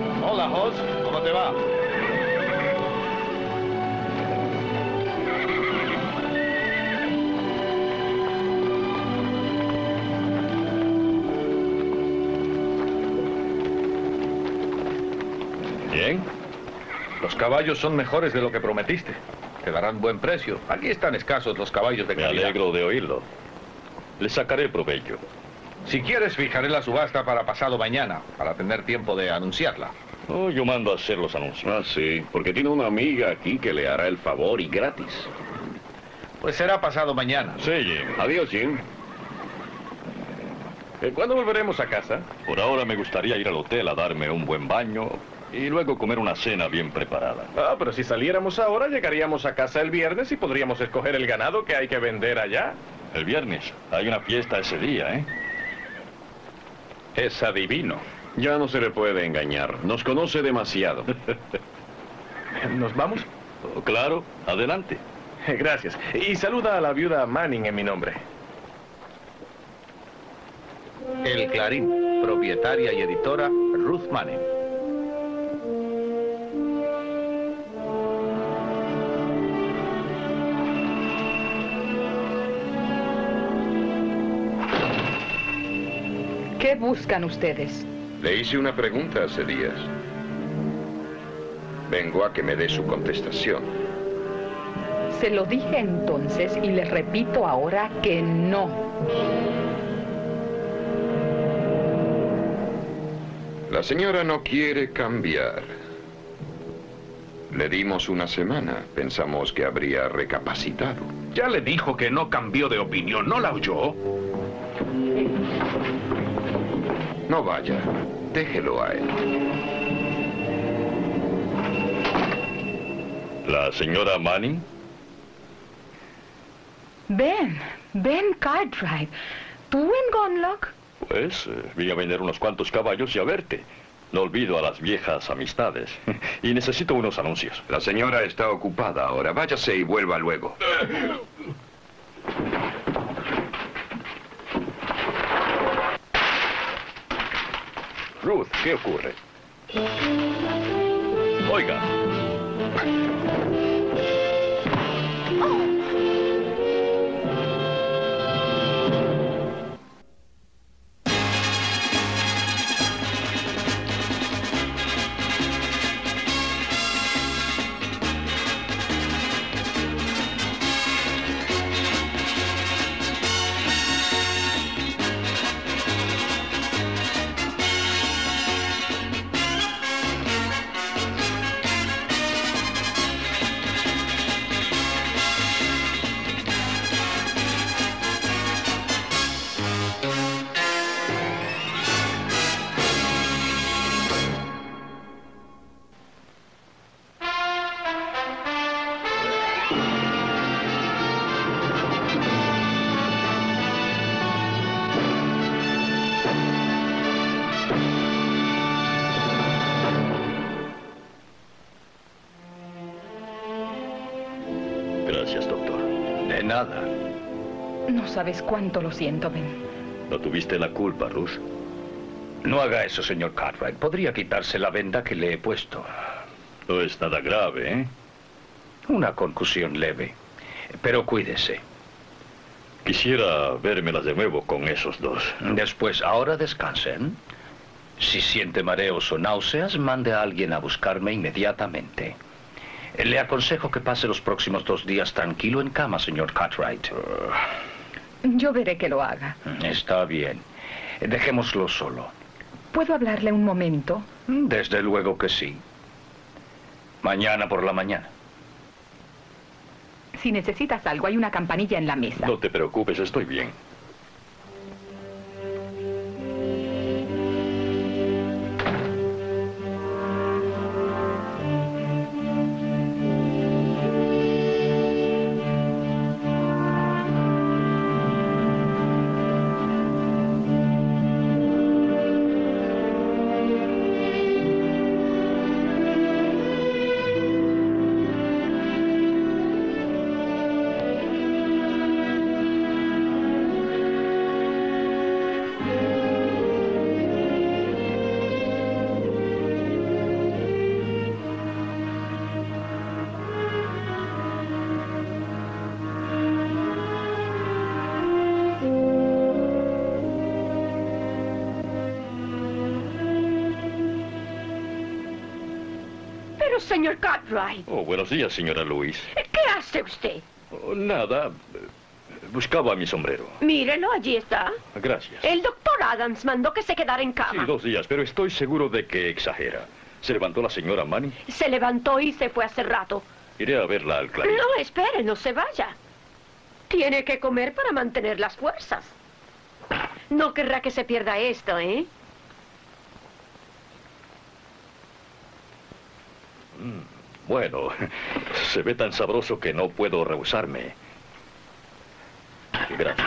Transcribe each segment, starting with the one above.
Hola, Hoss. ¿Cómo te va? Bien. Los caballos son mejores de lo que prometiste. Te darán buen precio. Aquí están escasos los caballos de calidad. Me alegro de oírlo. Le sacaré provecho. Si quieres, fijaré la subasta para pasado mañana, para tener tiempo de anunciarla. Oh, yo mando a hacer los anuncios. Ah, sí, porque tiene una amiga aquí que le hará el favor y gratis. Pues será pasado mañana. Sí, Jim. Adiós, Jim. ¿Cuándo volveremos a casa? Por ahora me gustaría ir al hotel a darme un buen baño y luego comer una cena bien preparada. Ah, pero si saliéramos ahora, llegaríamos a casa el viernes y podríamos escoger el ganado que hay que vender allá. El viernes. Hay una fiesta ese día, ¿eh? Es adivino. Ya no se le puede engañar. Nos conoce demasiado. ¿Nos vamos? Oh, claro, adelante. Gracias. Y saluda a la viuda Manning en mi nombre. El Clarín, propietaria y editora Ruth Manning. ¿Qué buscan ustedes? Le hice una pregunta hace días. Vengo a que me dé su contestación. Se lo dije entonces y les repito ahora que no. La señora no quiere cambiar. Le dimos una semana. Pensamos que habría recapacitado. Ya le dijo que no cambió de opinión. ¿No la oyó? No vaya. Déjelo a él. ¿La señora Manning? Ben Cartwright. ¿Tú en Gunlock? Pues, vine a vender unos cuantos caballos y a verte. No olvido a las viejas amistades. Y necesito unos anuncios. La señora está ocupada ahora. Váyase y vuelva luego. Ruth, ¿qué ocurre? Oiga. Gracias, doctor. De nada. No sabes cuánto lo siento, Ben. No tuviste la culpa, Ruth. No haga eso, señor Cartwright. Podría quitarse la venda que le he puesto. No es nada grave, ¿eh? Una concusión leve. Pero cuídese. Quisiera vérmelas de nuevo con esos dos. Después, ahora descansen. Si siente mareos o náuseas, mande a alguien a buscarme inmediatamente. Le aconsejo que pase los próximos 2 días tranquilo en cama, señor Cartwright. Yo veré que lo haga. Está bien. Dejémoslo solo. ¿Puedo hablarle un momento? Desde luego que sí. Mañana por la mañana. Si necesitas algo, hay una campanilla en la mesa. No te preocupes, estoy bien. Pero, señor Cartwright, Oh, buenos días, señora Louise. ¿qué hace usted? Oh, nada. Buscaba mi sombrero. Mírelo, allí está. Gracias. El doctor Adams mandó que se quedara en Sí, cama. 2 días, pero estoy seguro de que exagera. ¿Se levantó la señora Manning? Se levantó y se fue hace rato. Iré a verla al Clarín. No, espere, no se vaya. Tiene que comer para mantener las fuerzas. No querrá que se pierda esto, ¿eh? Bueno, se ve tan sabroso que no puedo rehusarme. Gracias.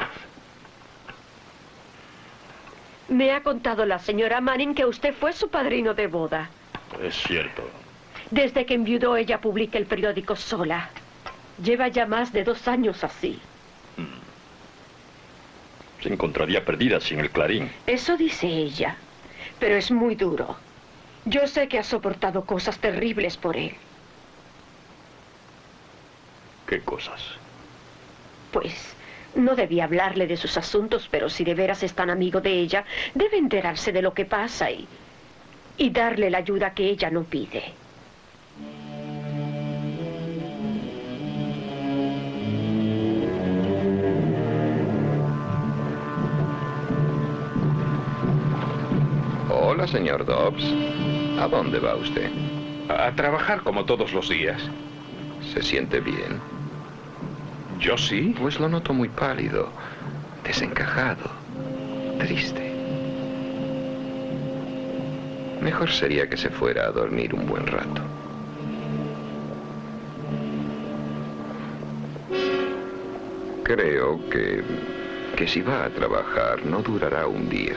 Me ha contado la señora Manning que usted fue su padrino de boda. Es cierto. Desde que enviudó, ella publica el periódico sola. Lleva ya más de 2 años así. Se encontraría perdida sin el Clarín. Eso dice ella. Pero es muy duro. Yo sé que ha soportado cosas terribles por él. ¿Qué cosas? Pues, no debía hablarle de sus asuntos, pero si de veras es tan amigo de ella, debe enterarse de lo que pasa y darle la ayuda que ella no pide. Hola, señor Dobbs. ¿A dónde va usted? A trabajar como todos los días. ¿Se siente bien? Yo sí. Pues lo noto muy pálido, desencajado, triste. Mejor sería que se fuera a dormir un buen rato. Creo que si va a trabajar no durará un día.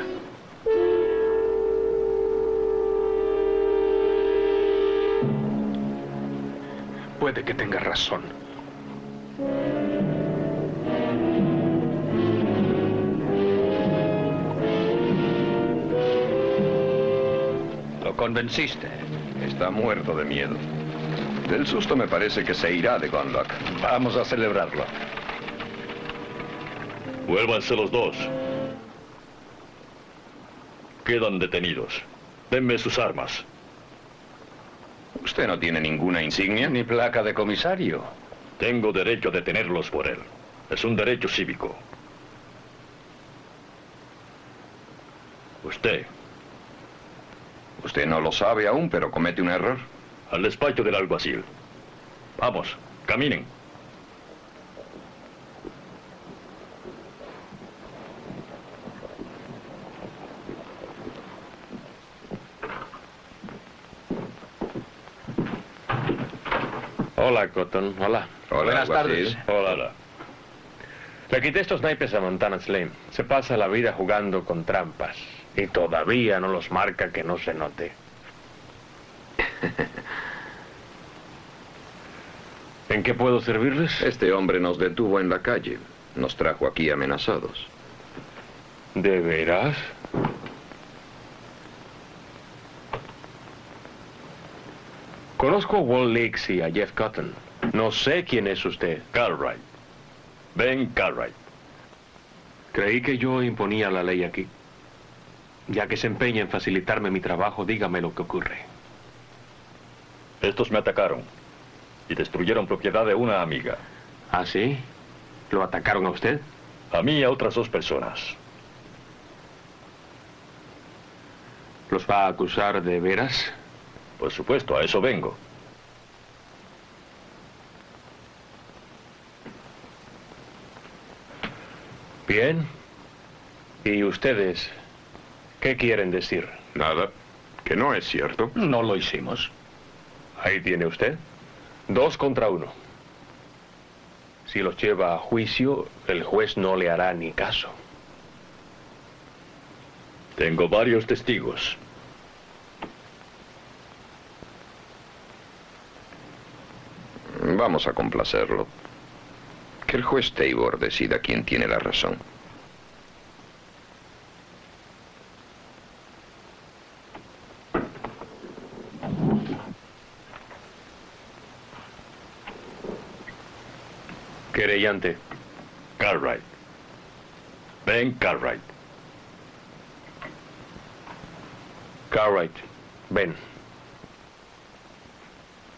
Puede que tenga razón. Lo convenciste. Está muerto de miedo. Del susto me parece que se irá de Gunlock. Vamos a celebrarlo. Vuélvanse los dos. Quedan detenidos. Denme sus armas. ¿Usted no tiene ninguna insignia? Ni placa de comisario. Tengo derecho a detenerlos por él. Es un derecho cívico. Usted, Usted no lo sabe aún, pero comete un error. al despacho del alguacil. Vamos, caminen. Hola, Cotton. Hola. Hola, Buenas alguacil. tardes. Hola. Le quité estos naipes a Montana's Lane. Se pasa la vida jugando con trampas. Y todavía no los marca que no se note. ¿En qué puedo servirles? Este hombre nos detuvo en la calle. Nos trajo aquí amenazados. ¿De veras? Conozco a Walt Leaks y a Jeff Cotton. No sé quién es usted. Cartwright. Ben Cartwright. Creí que yo imponía la ley aquí. Ya que se empeña en facilitarme mi trabajo, dígame lo que ocurre. Estos me atacaron y destruyeron propiedad de una amiga. ¿Ah, sí? ¿Lo atacaron a usted? A mí y a otras 2 personas. ¿Los va a acusar de veras? Por supuesto, a eso vengo. Bien. ¿Y ustedes qué quieren decir? Nada. Que no es cierto. No lo hicimos. Ahí tiene usted. 2 contra 1. Si los lleva a juicio, el juez no le hará ni caso. Tengo varios testigos. Vamos a complacerlo. Que el juez Tabor decida quién tiene la razón. Querellante. Cartwright. Ben Cartwright. Cartwright. Ven.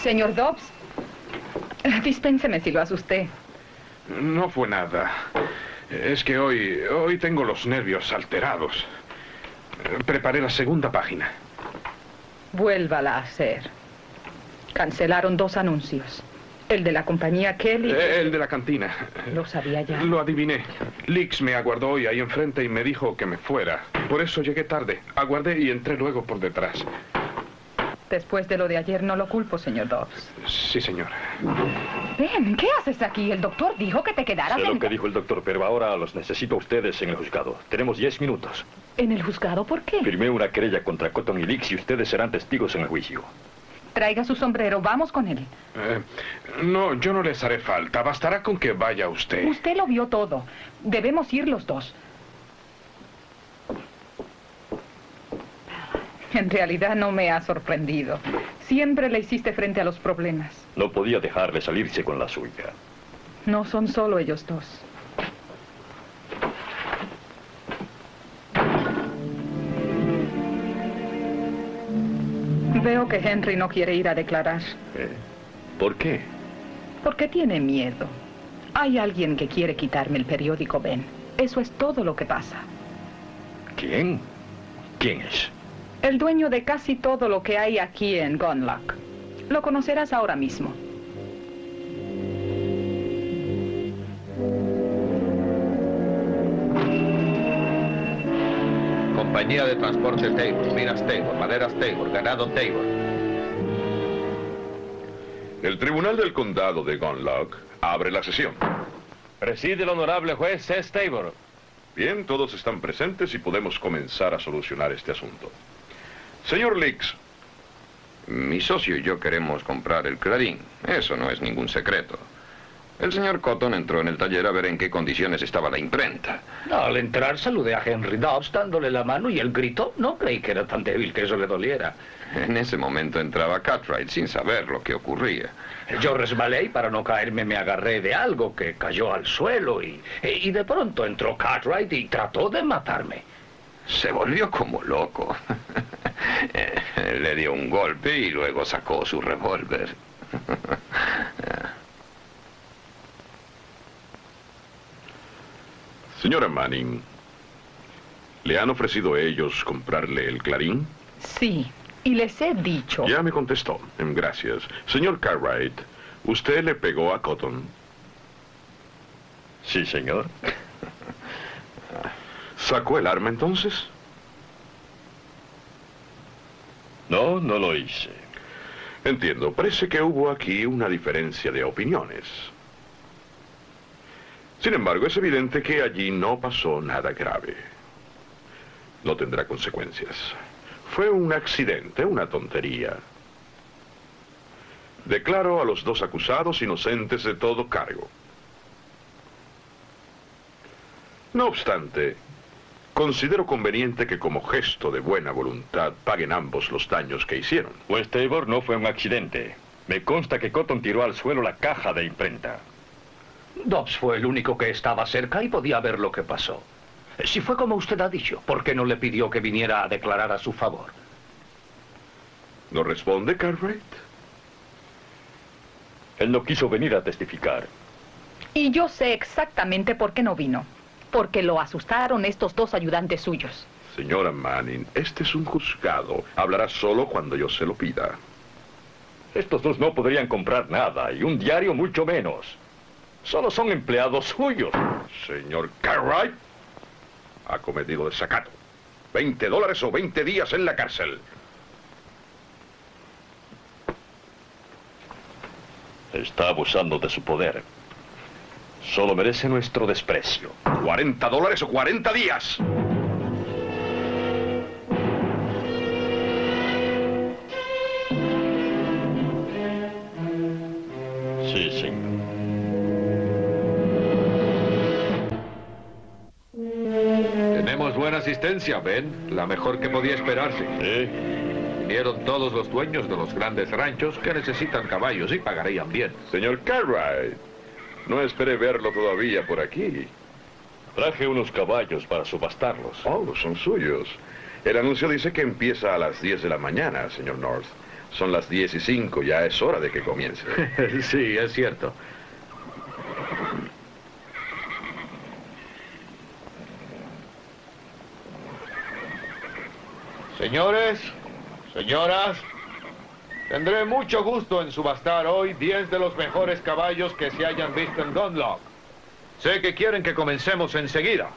Señor Dobbs, dispénseme si lo asusté. No fue nada. Es que hoy tengo los nervios alterados. Preparé la segunda página. Vuélvala a hacer. Cancelaron 2 anuncios. El de la compañía Kelly. El de la cantina. Lo sabía ya. Lo adiviné. Leaks me aguardó hoy ahí enfrente y me dijo que me fuera. Por eso llegué tarde. Aguardé y entré luego por detrás. Después de lo de ayer no lo culpo, señor Dobbs. Sí, señora. Ben, ¿qué haces aquí? El doctor dijo que te quedaras Sé lo que dijo el doctor, pero ahora los necesito a ustedes en el juzgado. Tenemos 10 minutos. ¿En el juzgado? ¿Por qué? Firmé una querella contra Cotton y Leaks y ustedes serán testigos en el juicio. Traiga su sombrero, vamos con él. No, yo no les haré falta. Bastará con que vaya usted. Usted lo vio todo. Debemos ir los 2. En realidad no me ha sorprendido. Siempre le hiciste frente a los problemas. No podía dejarle salirse con la suya. No son solo ellos 2. Veo que Henry no quiere ir a declarar. ¿Por qué? Porque tiene miedo. Hay alguien que quiere quitarme el periódico, Ben. Eso es todo lo que pasa. ¿Quién? ¿Quién es? El dueño de casi todo lo que hay aquí en Gunlock. Lo conocerás ahora mismo. Compañía de Transporte Taylor, minas Taylor, maderas Taylor, ganado Taylor. El Tribunal del Condado de Gunlock abre la sesión. Preside el honorable juez Seth Tabor. Bien, todos están presentes y podemos comenzar a solucionar este asunto. Señor Leaks. Mi socio y yo queremos comprar el Clarín. Eso no es ningún secreto. El señor Cotton entró en el taller a ver en qué condiciones estaba la imprenta. Al entrar saludé a Henry Dobbs dándole la mano y él gritó. No creí que era tan débil que eso le doliera. En ese momento entraba Cartwright sin saber lo que ocurría. Yo resbalé y para no caerme me agarré de algo que cayó al suelo y de pronto entró Cartwright y trató de matarme. Se volvió como loco. Le dio un golpe y luego sacó su revólver. Señora Manning, ¿le han ofrecido a ellos comprarle el Clarín? Sí, y les he dicho... Ya me contestó. Gracias. Señor Cartwright, ¿usted le pegó a Cotton? Sí, señor. ¿Sacó el arma entonces? No, no lo hice. Entiendo. Parece que hubo aquí una diferencia de opiniones. Sin embargo, es evidente que allí no pasó nada grave. No tendrá consecuencias. Fue un accidente, una tontería. Declaro a los 2 acusados inocentes de todo cargo. No obstante, considero conveniente que como gesto de buena voluntad paguen ambos los daños que hicieron. Pues Tabor, no fue un accidente. Me consta que Cotton tiró al suelo la caja de imprenta. Dobbs fue el único que estaba cerca y podía ver lo que pasó. Si fue como usted ha dicho, ¿por qué no le pidió que viniera a declarar a su favor? ¿No responde, Cartwright? Él no quiso venir a testificar. Y yo sé exactamente por qué no vino. Porque lo asustaron estos 2 ayudantes suyos. Señora Manning, este es un juzgado. Hablará solo cuando yo se lo pida. Estos 2 no podrían comprar nada, y un diario mucho menos. Solo son empleados suyos. Señor Cartwright, ha cometido desacato. $20 o 20 días en la cárcel. Está abusando de su poder. Solo merece nuestro desprecio. $40 o 40 días. Sí, señor. Tenemos buena asistencia, Ben. La mejor que podía esperarse. Vinieron todos los dueños de los grandes ranchos que necesitan caballos y pagarían bien. Señor Cartwright, no esperé verlo todavía por aquí. Traje unos caballos para subastarlos. Oh, son suyos. El anuncio dice que empieza a las 10 de la mañana, señor North. Son las 10:05, ya es hora de que comience. Sí, es cierto. Señores, señoras, tendré mucho gusto en subastar hoy 10 de los mejores caballos que se hayan visto en Gunlock. Sé que quieren que comencemos enseguida.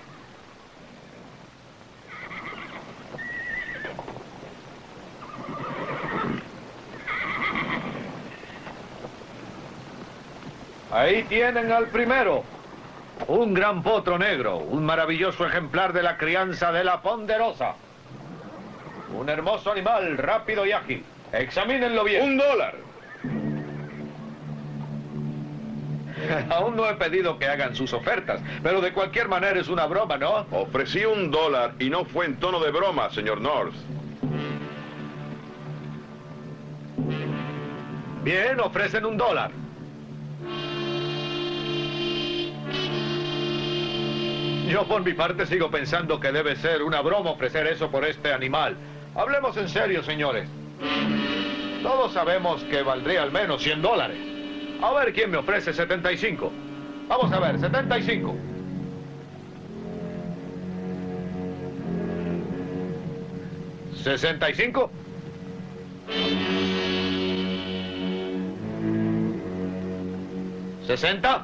Ahí tienen al primero. Un gran potro negro, un maravilloso ejemplar de la crianza de la Ponderosa. Un hermoso animal, rápido y ágil. Examínenlo bien. $1. Aún no he pedido que hagan sus ofertas, pero de cualquier manera es una broma, ¿no? Ofrecí $1 y no fue en tono de broma, señor North. Bien, ofrecen $1. Yo por mi parte sigo pensando que debe ser una broma ofrecer eso por este animal. Hablemos en serio, señores. Todos sabemos que valdría al menos $100. A ver quién me ofrece 75. Vamos a ver, 75. ¿65? ¿60?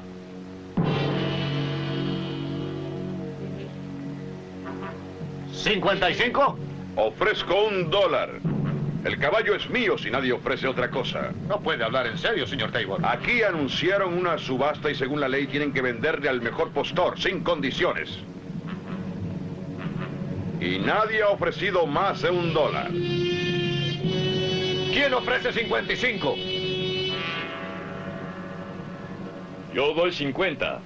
¿55? Ofrezco $1. El caballo es mío si nadie ofrece otra cosa. No puede hablar en serio, señor Tabor. Aquí anunciaron una subasta y según la ley tienen que venderle al mejor postor, sin condiciones. Y nadie ha ofrecido más de $1. ¿Quién ofrece 55? Yo doy 50.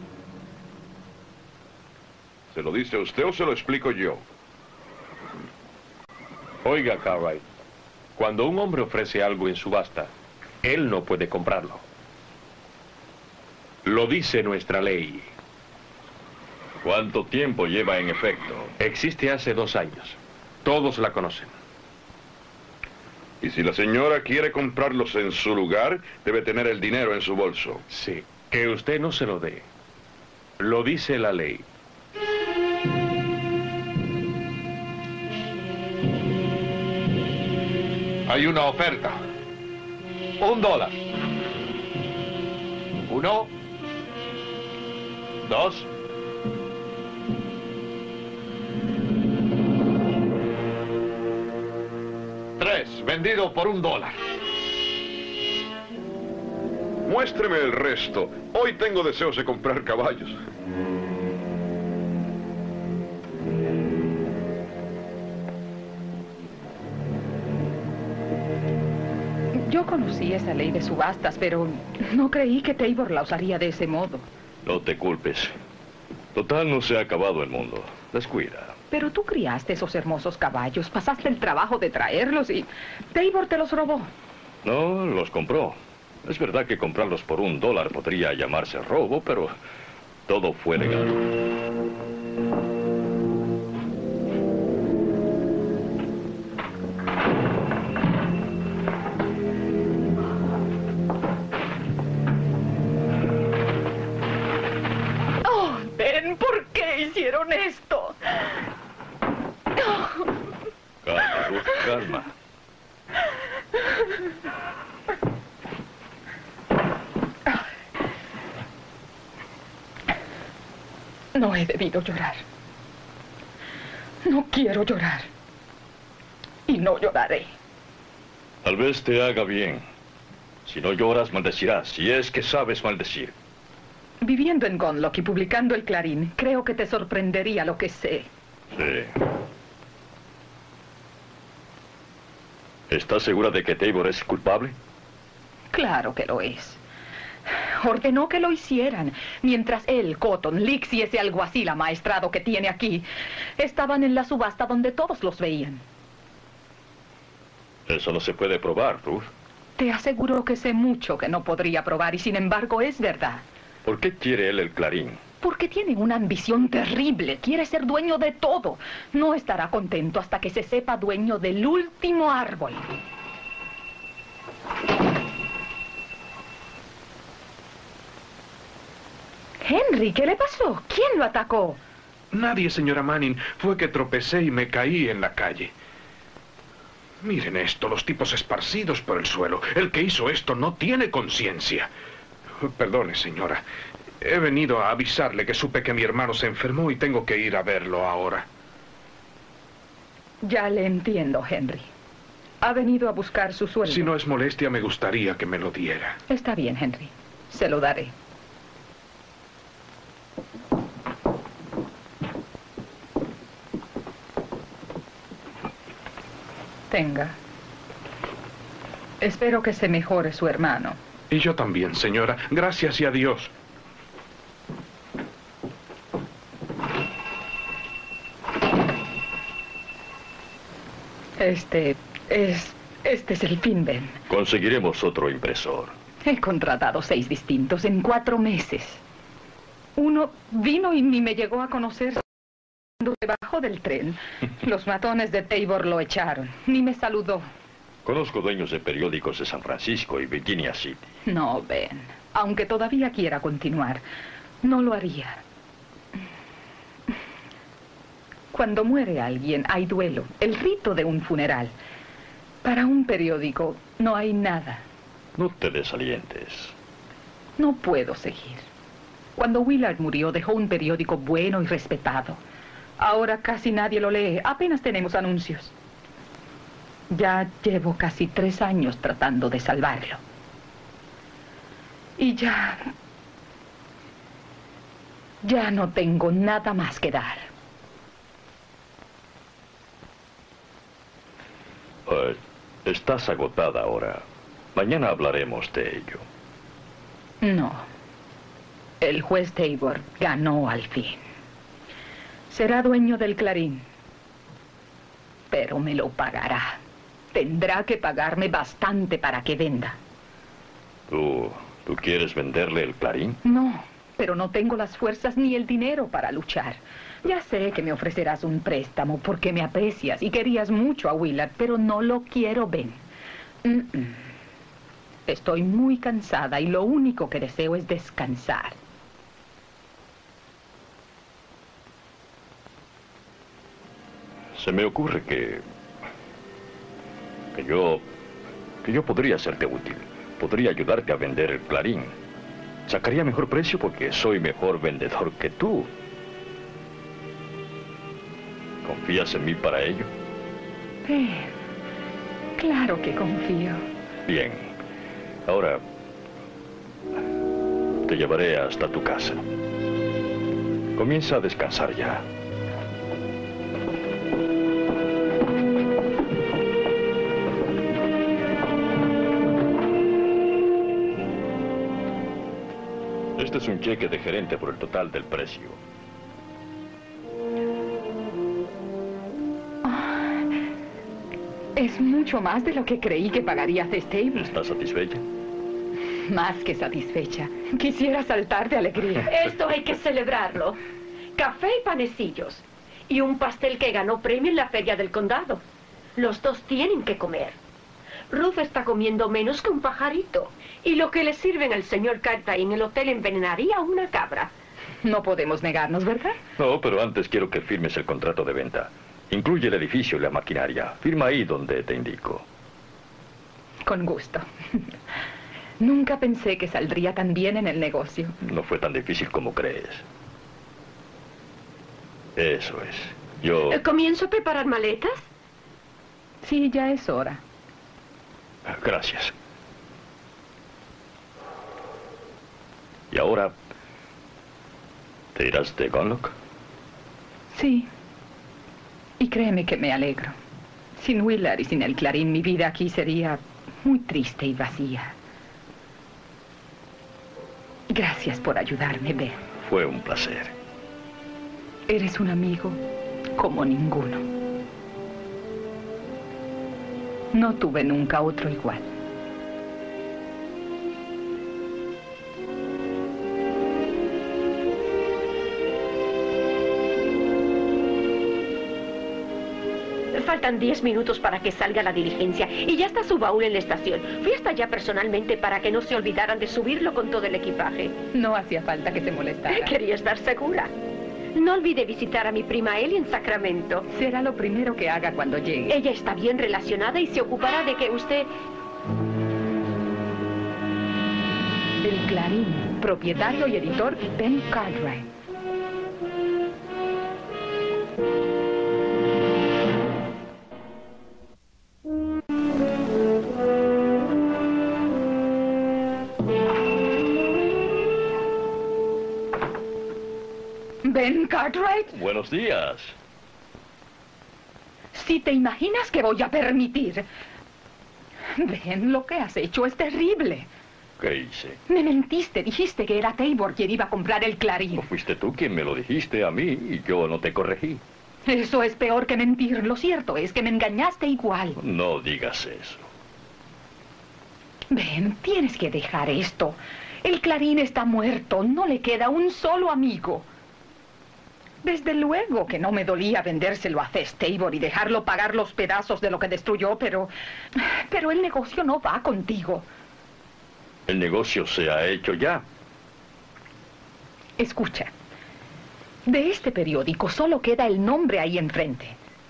¿Se lo dice usted o se lo explico yo? Oiga, Cartwright, cuando un hombre ofrece algo en subasta, él no puede comprarlo. Lo dice nuestra ley. ¿Cuánto tiempo lleva en efecto? Existe hace 2 años. Todos la conocen. Y si la señora quiere comprarlos en su lugar, debe tener el dinero en su bolso. Sí, que usted no se lo dé. Lo dice la ley. Hay una oferta. $1. 1, 2. $3. Vendido por $1. Muéstreme el resto. Hoy tengo deseos de comprar caballos. Yo conocí esa ley de subastas, pero no creí que Tabor la usaría de ese modo. No te culpes. Total, no se ha acabado el mundo. Descuida. Pero tú criaste esos hermosos caballos, pasaste el trabajo de traerlos y Tabor te los robó. No, los compró. Es verdad que comprarlos por $1 podría llamarse robo, pero todo fue legal. Oh, Ben, ¿por qué hicieron esto? Calma, Ruth, calma. No he debido llorar. No quiero llorar. Y no lloraré. Tal vez te haga bien. Si no lloras, maldecirás. Si es que sabes maldecir. Viviendo en Gunlock y publicando el Clarín, creo que te sorprendería lo que sé. Sí. ¿Estás segura de que Tabor es culpable? Claro que lo es. Ordenó que lo hicieran, mientras él, Cotton, Lix y ese alguacil amaestrado que tiene aquí estaban en la subasta donde todos los veían. Eso no se puede probar, Ruth. Te aseguro que sé mucho que no podría probar y sin embargo es verdad. ¿Por qué quiere él el Clarín? Porque tiene una ambición terrible. Quiere ser dueño de todo. No estará contento hasta que se sepa dueño del último árbol. Henry, ¿qué le pasó? ¿Quién lo atacó? Nadie, señora Manning. Fue que tropecé y me caí en la calle. Miren esto, los tipos esparcidos por el suelo. El que hizo esto no tiene conciencia. Perdone, señora. He venido a avisarle que supe que mi hermano se enfermó y tengo que ir a verlo ahora. Ya le entiendo, Henry. Ha venido a buscar su sueldo. Si no es molestia, me gustaría que me lo diera. Está bien, Henry. Se lo daré. Tenga. Espero que se mejore su hermano. Y yo también, señora. Gracias y adiós. Este es el fin, Ben. Conseguiremos otro impresor. He contratado 6 distintos en 4 meses. Uno vino y ni me llegó a conocer debajo del tren. Los matones de Tabor lo echaron. Ni me saludó. Conozco dueños de periódicos de San Francisco y Virginia City. No, Ben. Aunque todavía quiera continuar, no lo haría. Cuando muere alguien, hay duelo. El rito de un funeral. Para un periódico no hay nada. No te desalientes. No puedo seguir. Cuando Willard murió, dejó un periódico bueno y respetado. Ahora casi nadie lo lee. Apenas tenemos anuncios. Ya llevo casi 3 años tratando de salvarlo. Y ya no tengo nada más que dar. Estás agotada ahora. Mañana hablaremos de ello. No. El juez Tabor ganó al fin. Será dueño del Clarín. Pero me lo pagará. Tendrá que pagarme bastante para que venda. ¿Tú quieres venderle el Clarín? No, pero no tengo las fuerzas ni el dinero para luchar. Ya sé que me ofrecerás un préstamo porque me aprecias y querías mucho a Willard, pero no lo quiero, Ben. Estoy muy cansada y lo único que deseo es descansar. Se me ocurre que yo podría serte útil. Podría ayudarte a vender el Clarín. Sacaría mejor precio porque soy mejor vendedor que tú. ¿Confías en mí para ello? Claro que confío. Bien. Ahora te llevaré hasta tu casa. Comienza a descansar ya. Este es un cheque de gerente por el total del precio. Es mucho más de lo que creí que pagarías de Stable. ¿Estás satisfecha? Más que satisfecha. Quisiera saltar de alegría. Esto hay que celebrarlo. Café y panecillos. Y un pastel que ganó premio en la feria del condado. Los dos tienen que comer. Ruth está comiendo menos que un pajarito. Y lo que le sirven al señor Cartwright en el hotel envenenaría a una cabra. No podemos negarnos, ¿verdad? No, pero antes quiero que firmes el contrato de venta. Incluye el edificio y la maquinaria. Firma ahí donde te indico. Con gusto. Nunca pensé que saldría tan bien en el negocio. No fue tan difícil como crees. Eso es. Yo... ¿Comienzo a preparar maletas? Sí, ya es hora. Gracias. ¿Y ahora te irás de Gunlock? Sí. Y créeme que me alegro. Sin Willard y sin el Clarín, mi vida aquí sería muy triste y vacía. Gracias por ayudarme, Ben. Fue un placer. Eres un amigo como ninguno. No tuve nunca otro igual. Faltan 10 minutos para que salga la diligencia y ya está su baúl en la estación. Fui hasta allá personalmente para que no se olvidaran de subirlo con todo el equipaje. No hacía falta que se molestara. Quería estar segura. No olvide visitar a mi prima Ellie en Sacramento. Será lo primero que haga cuando llegue. Ella está bien relacionada y se ocupará de que usted... El Clarín, propietario y editor Ben Cartwright. Ben Cartwright. Buenos días. Si te imaginas que voy a permitir... Ben, lo que has hecho es terrible. ¿Qué hice? Me mentiste, dijiste que era Tabor quien iba a comprar el Clarín. ¿No fuiste tú quien me lo dijiste a mí y yo no te corregí? Eso es peor que mentir. Lo cierto es que me engañaste igual. No digas eso. Ben, tienes que dejar esto. El Clarín está muerto. No le queda un solo amigo. Desde luego que no me dolía vendérselo a Fess Tabor y dejarlo pagar los pedazos de lo que destruyó, pero el negocio no va contigo. El negocio se ha hecho ya. Escucha. De este periódico solo queda el nombre ahí enfrente.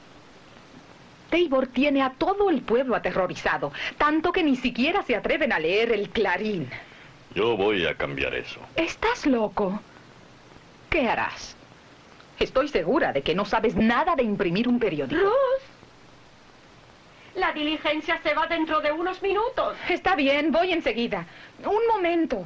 Tabor tiene a todo el pueblo aterrorizado, tanto que ni siquiera se atreven a leer el Clarín. Yo voy a cambiar eso. ¿Estás loco? ¿Qué harás? Estoy segura de que no sabes nada de imprimir un periódico. ¡Ruth! La diligencia se va dentro de unos minutos. Está bien, voy enseguida. Un momento.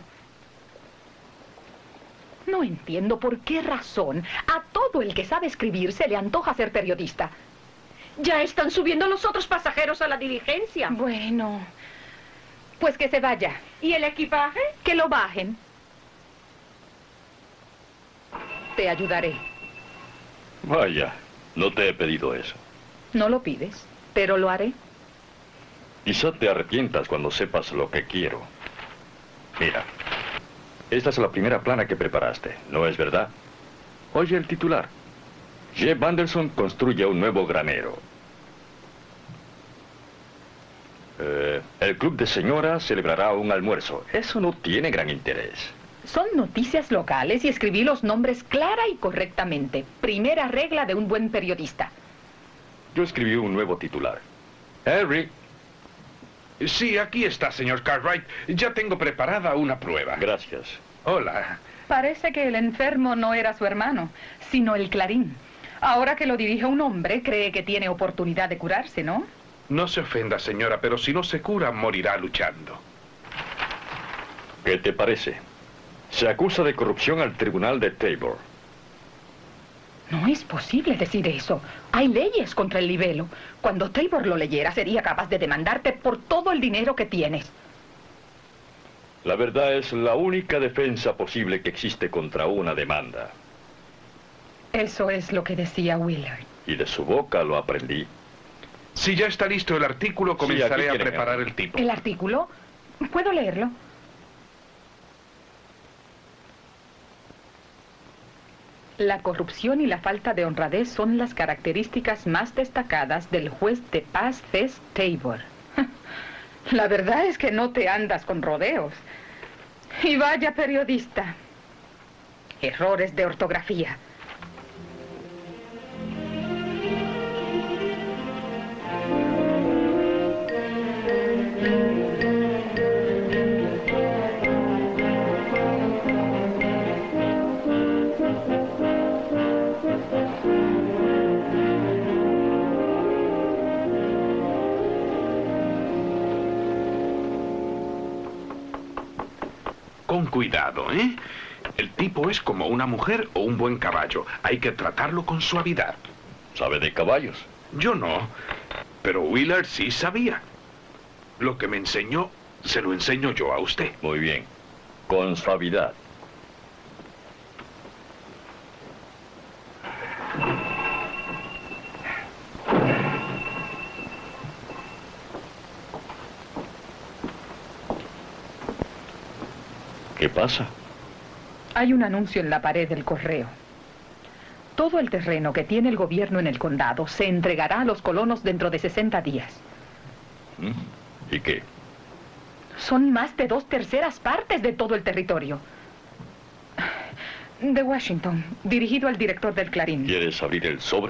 No entiendo por qué razón a todo el que sabe escribir se le antoja ser periodista. Ya están subiendo los otros pasajeros a la diligencia. Bueno, pues que se vaya. ¿Y el equipaje? Que lo bajen. Te ayudaré. Vaya, no te he pedido eso. No lo pides, pero lo haré. Quizá te arrepientas cuando sepas lo que quiero. Mira, esta es la primera plana que preparaste, ¿no es verdad? Oye el titular. Jeff Anderson construye un nuevo granero. El club de señoras celebrará un almuerzo. Eso no tiene gran interés. Son noticias locales y escribí los nombres clara y correctamente. Primera regla de un buen periodista. Yo escribí un nuevo titular. Henry. Sí, aquí está, señor Cartwright. Ya tengo preparada una prueba. Gracias. Hola. Parece que el enfermo no era su hermano, sino el Clarín. Ahora que lo dirige un hombre, cree que tiene oportunidad de curarse, ¿no? No se ofenda, señora, pero si no se cura, morirá luchando. ¿Qué te parece? Se acusa de corrupción al tribunal de Tabor. No es posible decir eso. Hay leyes contra el libelo. Cuando Tabor lo leyera, sería capaz de demandarte por todo el dinero que tienes. La verdad es la única defensa posible que existe contra una demanda. Eso es lo que decía Willard. Y de su boca lo aprendí. Si ya está listo el artículo, comenzaré a preparar el tipo. ¿El artículo? ¿Puedo leerlo? La corrupción y la falta de honradez son las características más destacadas del juez de paz Fess Tabor. La verdad es que no te andas con rodeos. Y vaya periodista. Errores de ortografía. Con cuidado, ¿eh? El tipo es como una mujer o un buen caballo. Hay que tratarlo con suavidad. ¿Sabe de caballos? Yo no, pero Willard sí sabía. Lo que me enseñó, se lo enseño yo a usted. Muy bien. Con suavidad. ¿Qué pasa? Hay un anuncio en la pared del correo. Todo el terreno que tiene el gobierno en el condado se entregará a los colonos dentro de 60 días. ¿Y qué? Son más de 2/3 partes de todo el territorio. De Washington, dirigido al director del Clarín. ¿Quieres abrir el sobre?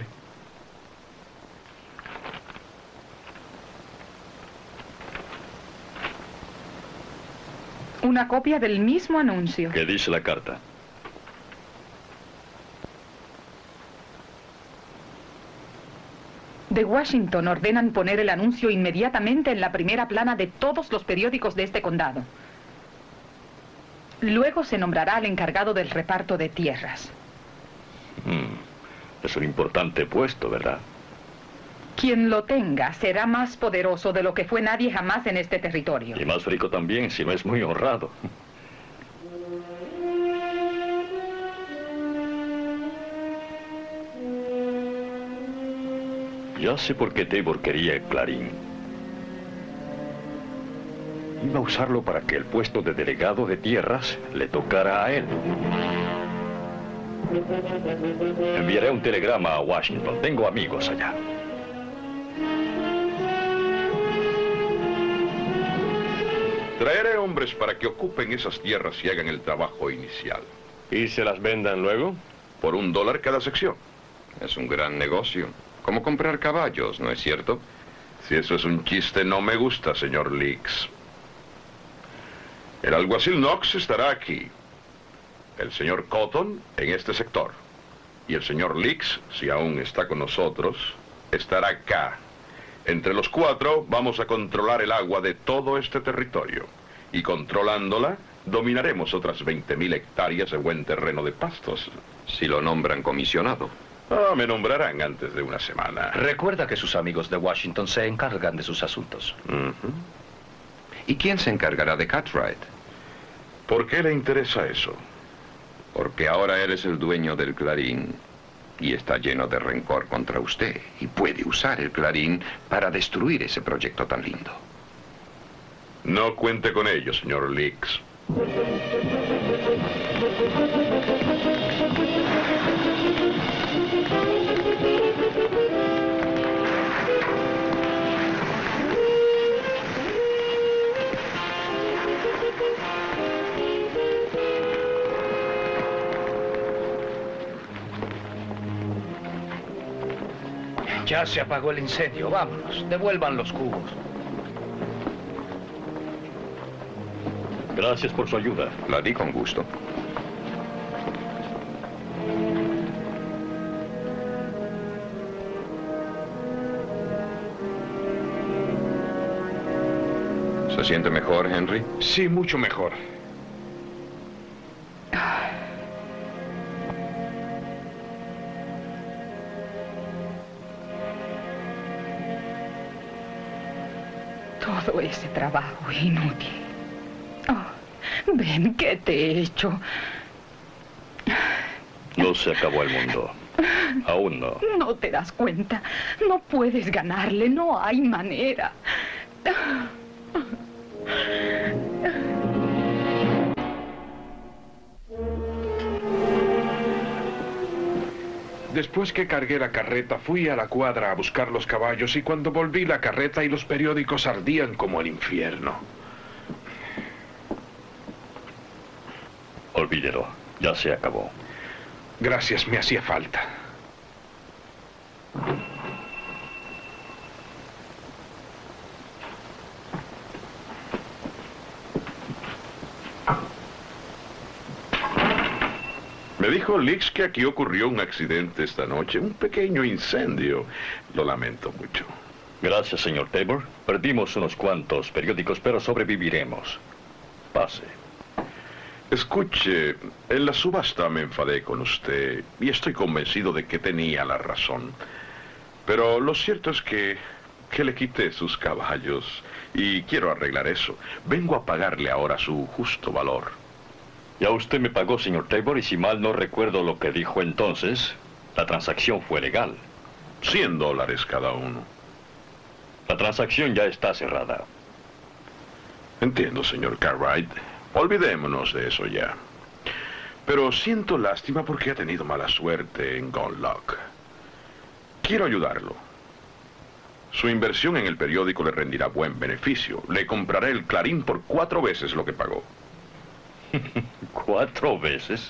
Una copia del mismo anuncio. ¿Qué dice la carta? De Washington ordenan poner el anuncio inmediatamente en la primera plana de todos los periódicos de este condado. Luego se nombrará al encargado del reparto de tierras. Es un importante puesto, ¿verdad? Quien lo tenga será más poderoso de lo que fue nadie jamás en este territorio. Y más rico también, si no es muy honrado. Ya sé por qué Tabor quería el Clarín. Iba a usarlo para que el puesto de delegado de tierras le tocara a él. Enviaré un telegrama a Washington. Tengo amigos allá. Traeré hombres para que ocupen esas tierras y hagan el trabajo inicial. ¿Y se las vendan luego? Por $1 cada sección. Es un gran negocio. Como comprar caballos, ¿no es cierto? Si eso es un chiste, no me gusta, señor Leaks. El alguacil Knox estará aquí. El señor Cotton en este sector. Y el señor Leaks, si aún está con nosotros, estará acá. Entre los 4 vamos a controlar el agua de todo este territorio. Y controlándola, dominaremos otras 20.000 hectáreas de buen terreno de pastos. Si lo nombran comisionado. Me nombrarán antes de una semana. Recuerda que sus amigos de Washington se encargan de sus asuntos. ¿Y quién se encargará de Cartwright? ¿Por qué le interesa eso? Porque ahora él es el dueño del Clarín y está lleno de rencor contra usted y puede usar el Clarín para destruir ese proyecto tan lindo. No cuente con ello, señor Leaks. Ya se apagó el incendio. Vámonos. Devuelvan los cubos. Gracias por su ayuda. La di con gusto. ¿Se siente mejor, Henry? Sí, mucho mejor. Todo ese trabajo inútil. Oh, ven, ¿qué te he hecho? No se acabó el mundo. Aún no. No te das cuenta. No puedes ganarle. No hay manera. Después que cargué la carreta, fui a la cuadra a buscar los caballos y cuando volví la carreta y los periódicos ardían como el infierno. Olvídelo. Ya se acabó. Gracias, me hacía falta. Me dijo Leaks que aquí ocurrió un accidente esta noche, un pequeño incendio. Lo lamento mucho. Gracias, señor Tabor. Perdimos unos cuantos periódicos, pero sobreviviremos. Pase. Escuche, en la subasta me enfadé con usted y estoy convencido de que tenía la razón. Pero lo cierto es que le quité sus caballos y quiero arreglar eso. Vengo a pagarle ahora su justo valor. Ya usted me pagó, señor Tabor, y si mal no recuerdo lo que dijo entonces, la transacción fue legal. $100 cada uno. La transacción ya está cerrada. Entiendo, señor Cartwright. Olvidémonos de eso ya. Pero siento lástima porque ha tenido mala suerte en Gunlock. Quiero ayudarlo. Su inversión en el periódico le rendirá buen beneficio. Le compraré el Clarín por 4 veces lo que pagó. ¿4 veces?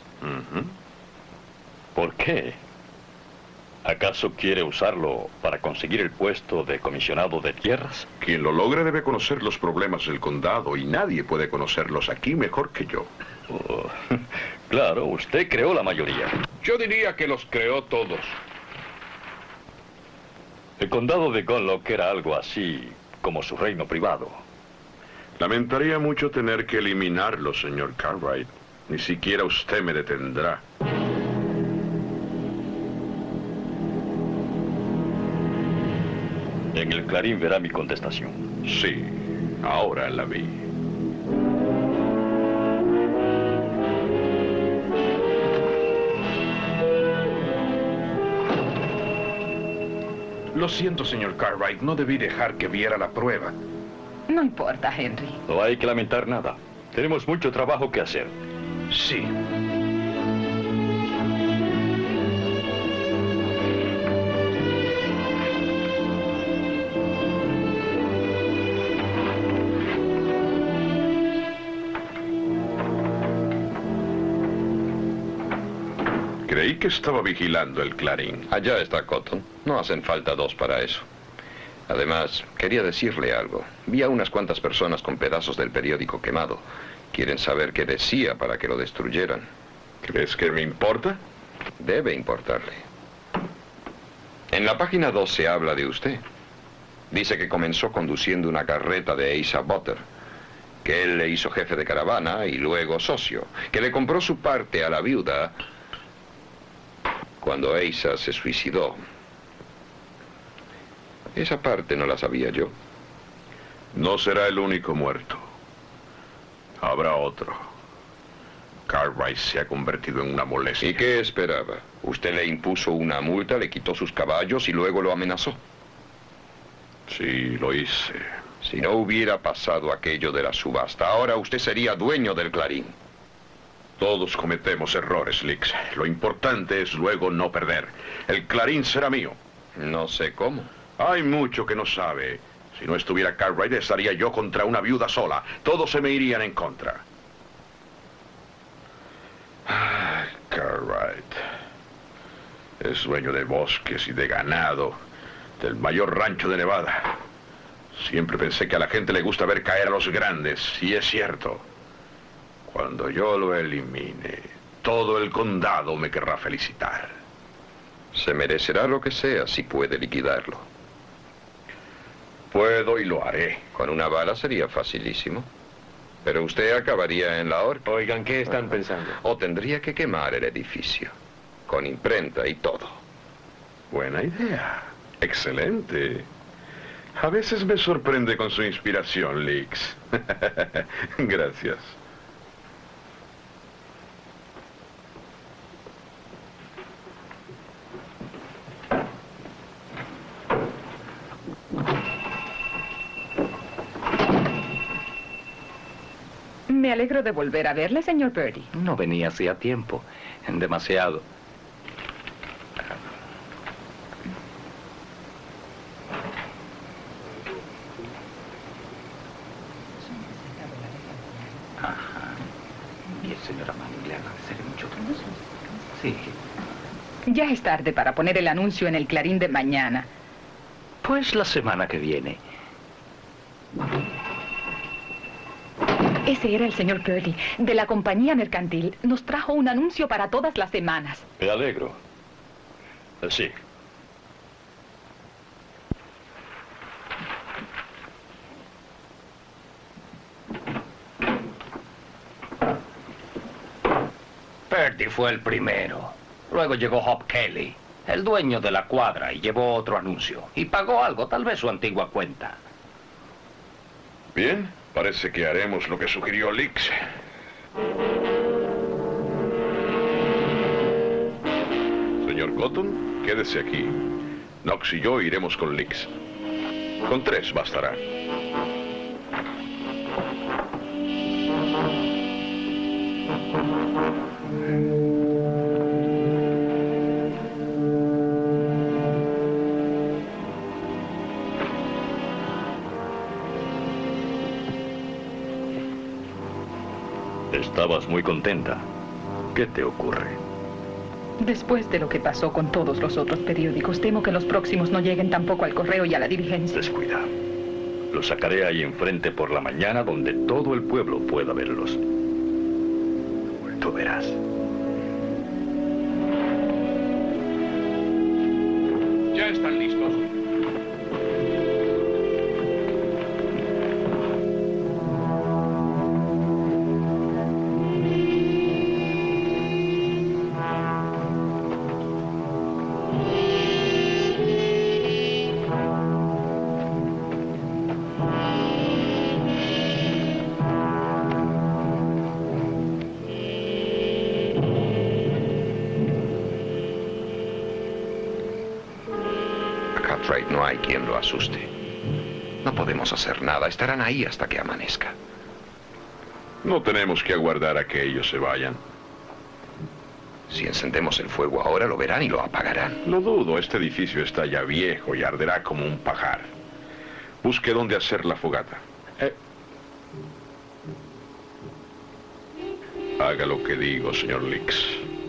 ¿Por qué? ¿Acaso quiere usarlo para conseguir el puesto de comisionado de tierras? Quien lo logre debe conocer los problemas del condado y nadie puede conocerlos aquí mejor que yo. Oh, claro, usted creó la mayoría. Yo diría que los creó todos. El condado de Gunlock era algo así como su reino privado. Lamentaría mucho tener que eliminarlo, señor Cartwright. Ni siquiera usted me detendrá. En el Clarín verá mi contestación. Sí, ahora la vi. Lo siento, señor Cartwright. No debí dejar que viera la prueba. No importa, Henry. No hay que lamentar nada. Tenemos mucho trabajo que hacer. Sí. Creí que estaba vigilando el Clarín. Allá está Cotton. No hacen falta 2 para eso. Además, quería decirle algo. Vi a unas cuantas personas con pedazos del periódico quemado. Quieren saber qué decía para que lo destruyeran. ¿Crees que me importa? Debe importarle. En la página 2 se habla de usted. Dice que comenzó conduciendo una carreta de Asa Butter, que él le hizo jefe de caravana y luego socio, que le compró su parte a la viuda cuando Asa se suicidó. Esa parte no la sabía yo. No será el único muerto. Habrá otro. Cartwright se ha convertido en una molestia. ¿Y qué esperaba? Usted le impuso una multa, le quitó sus caballos y luego lo amenazó. Sí, lo hice. Si no hubiera pasado aquello de la subasta, ahora usted sería dueño del Clarín. Todos cometemos errores, Leaks. Lo importante es luego no perder. El Clarín será mío. No sé cómo. Hay mucho que no sabe. Si no estuviera Cartwright, estaría yo contra una viuda sola. Todos se me irían en contra. Ay, Cartwright. Es dueño de bosques y de ganado, del mayor rancho de Nevada. Siempre pensé que a la gente le gusta ver caer a los grandes, y es cierto. Cuando yo lo elimine, todo el condado me querrá felicitar. Se merecerá lo que sea si puede liquidarlo. Puedo y lo haré. Con una bala sería facilísimo. Pero usted acabaría en la horca. Oigan, ¿qué están pensando? O tendría que quemar el edificio, con imprenta y todo. Buena idea. Excelente. A veces me sorprende con su inspiración, Leaks. Gracias. Me alegro de volver a verle, señor Birdie. No venía hacía tiempo. Demasiado. Ajá. Bien, señora Manning, le agradeceré mucho. Sí. Ya es tarde para poner el anuncio en el Clarín de mañana. Pues la semana que viene. Ese era el señor Birdie, de la compañía mercantil. Nos trajo un anuncio para todas las semanas. Me alegro. Sí. Birdie fue el primero. Luego llegó Hop Kelly, el dueño de la cuadra, y llevó otro anuncio. Y pagó algo, tal vez su antigua cuenta. Bien, parece que haremos lo que sugirió Leaks. Señor Cotton, quédese aquí. Knox y yo iremos con Leaks. Con 3 bastará. Estabas muy contenta. ¿Qué te ocurre? Después de lo que pasó con todos los otros periódicos, temo que los próximos no lleguen tampoco al correo y a la diligencia. Descuida. Los sacaré ahí enfrente por la mañana donde todo el pueblo pueda verlos. Tú verás. Ya están listos. No hay quien lo asuste. No podemos hacer nada. Estarán ahí hasta que amanezca. No tenemos que aguardar a que ellos se vayan. Si encendemos el fuego ahora, lo verán y lo apagarán. Lo dudo. Este edificio está ya viejo y arderá como un pajar. Busque dónde hacer la fogata. Haga lo que digo, señor Leaks.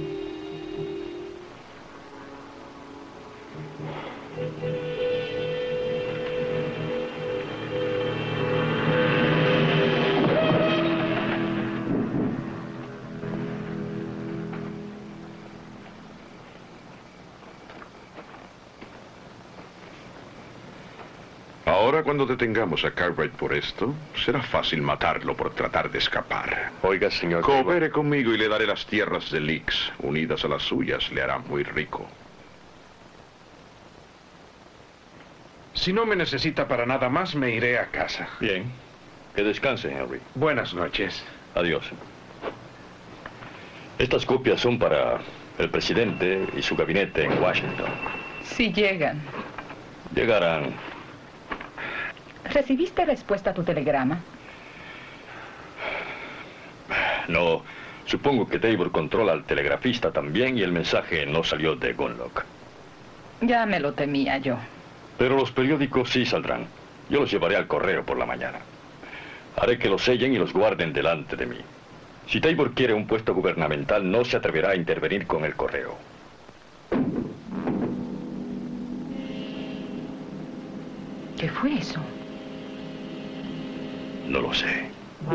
Ahora, cuando detengamos a Cartwright por esto, será fácil matarlo por tratar de escapar. Oiga, señor. Coopere conmigo y le daré las tierras de Leaks. Unidas a las suyas, le hará muy rico. Si no me necesita para nada más, me iré a casa. Bien. Que descanse, Henry. Buenas noches. Adiós. Estas copias son para el presidente y su gabinete en Washington. Si llegan. Llegarán. ¿Recibiste respuesta a tu telegrama? No. Supongo que Tabor controla al telegrafista también y el mensaje no salió de Gunlock. Ya me lo temía yo. Pero los periódicos sí saldrán. Yo los llevaré al correo por la mañana. Haré que los sellen y los guarden delante de mí. Si Tabor quiere un puesto gubernamental, no se atreverá a intervenir con el correo. ¿Qué fue eso? No lo sé.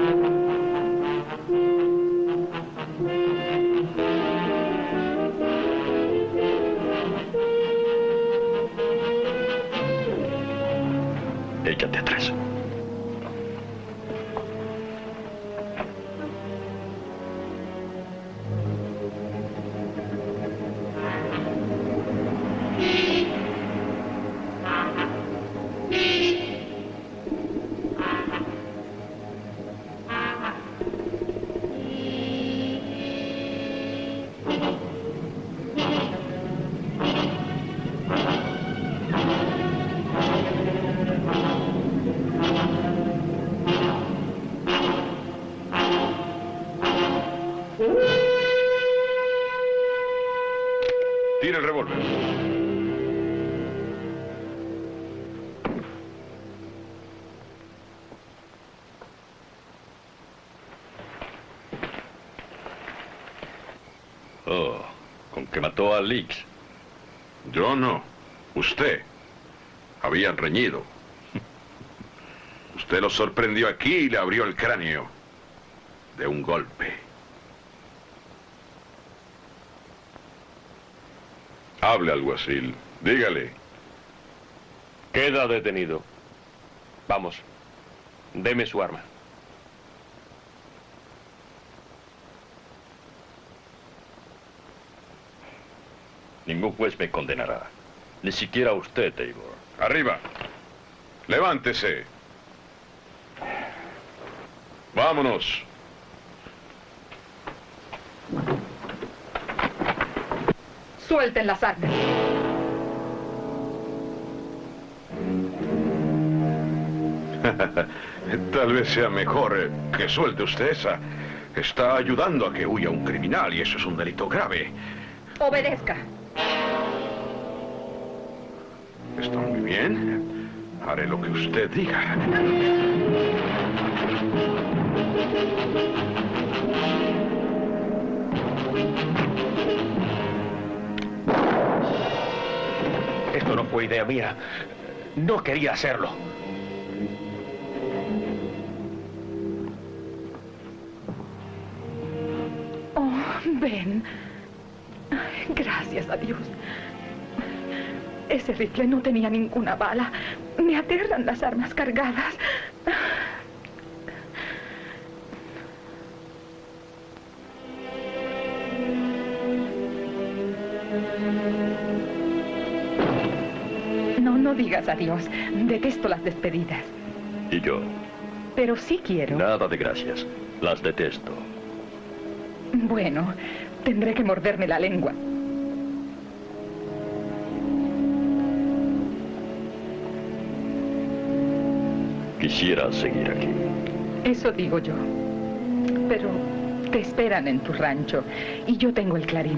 Échate atrás. Tire el revólver. Oh, con que mató a Leaks. Yo no. Usted. Habían reñido. Usted lo sorprendió aquí y le abrió el cráneo. De un golpe. Hable, alguacil. Dígale. Queda detenido. Vamos. Deme su arma. Ningún juez me condenará. Ni siquiera usted, Tabor. Arriba. Levántese. Vámonos. Suelten las armas. Tal vez sea mejor que suelte usted esa. Está ayudando a que huya un criminal y eso es un delito grave. Obedezca. Está muy bien. Haré lo que usted diga. Esto no fue idea mía. No quería hacerlo. Oh, Ben. Gracias a Dios. Ese rifle no tenía ninguna bala. Me aterran las armas cargadas. No digas adiós. Detesto las despedidas. ¿Y yo? Pero sí quiero. Nada de gracias. Las detesto. Bueno, tendré que morderme la lengua. Quisiera seguir aquí. Eso digo yo. Pero te esperan en tu rancho y yo tengo el Clarín.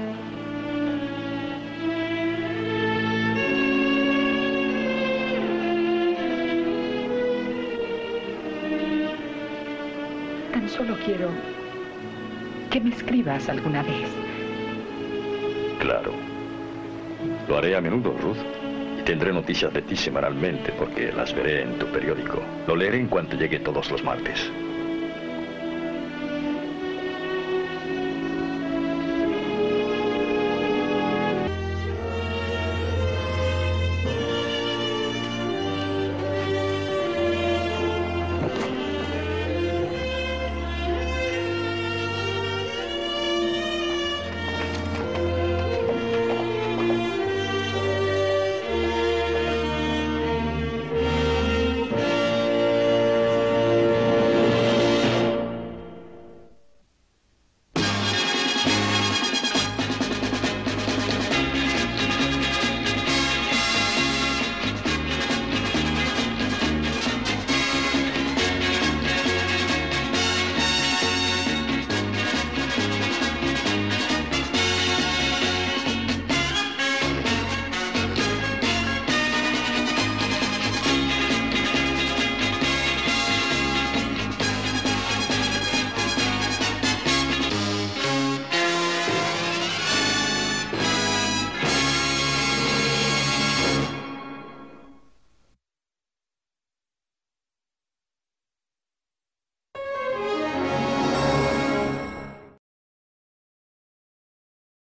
Tan solo quiero que me escribas alguna vez. Claro. Lo haré a menudo, Ruth. Y tendré noticias de ti semanalmente porque las veré en tu periódico. Lo leeré en cuanto llegue todos los martes.